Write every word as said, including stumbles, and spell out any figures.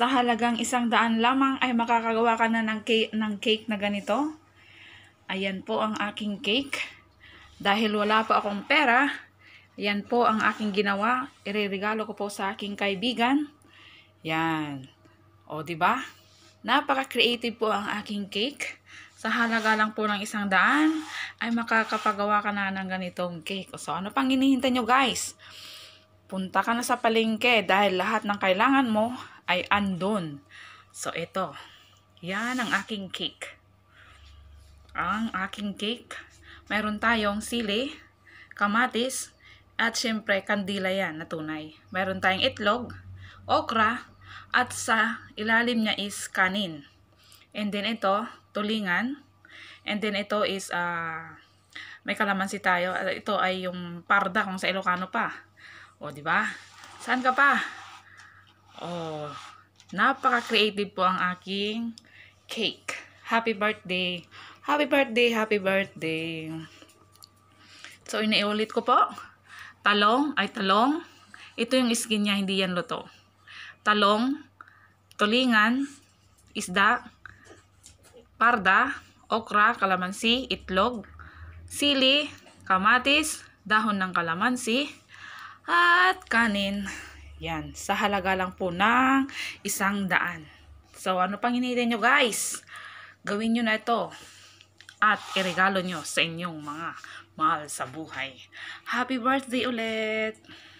Sa halagang isang daan lamang ay makakagawa ka na ng cake, ng cake na ganito. Ayan po ang aking cake. Dahil wala pa akong pera, ayan po ang aking ginawa. Ireregalo ko po sa aking kaibigan. Yan. O, di ba? Napaka-creative po ang aking cake. Sa halaga lang po ng isang daan, ay makakapagawa ka na ng ganitong cake. So, ano pang hinihintay nyo, guys? Punta ka na sa palengke dahil lahat ng kailangan mo ay andun. So, ito. Yan ang aking cake. Ang aking cake. Mayroon tayong sili, kamatis, at syempre kandila yan na tunay. Mayroon tayong itlog, okra, at sa ilalim niya is kanin. And then ito, tulingan. And then ito is, uh, may kalamansi tayo. Ito ay yung parda kung sa Ilocano pa. O, di ba? Saan ka pa? Oh, napaka-creative po ang aking cake. Happy birthday. Happy birthday, happy birthday. So, iniulit ko po. Talong, ay talong. Ito yung skin niya, hindi yan luto. Talong, tulingan, isda, parda, okra, kalamansi, itlog, sili, kamatis, dahon ng kalamansi, at kanin. Yan. Sa halaga lang po ng isang daan. So, ano pang hinihintay nyo, guys? Gawin nyo na ito. At iregalo nyo sa inyong mga mahal sa buhay. Happy birthday ulit!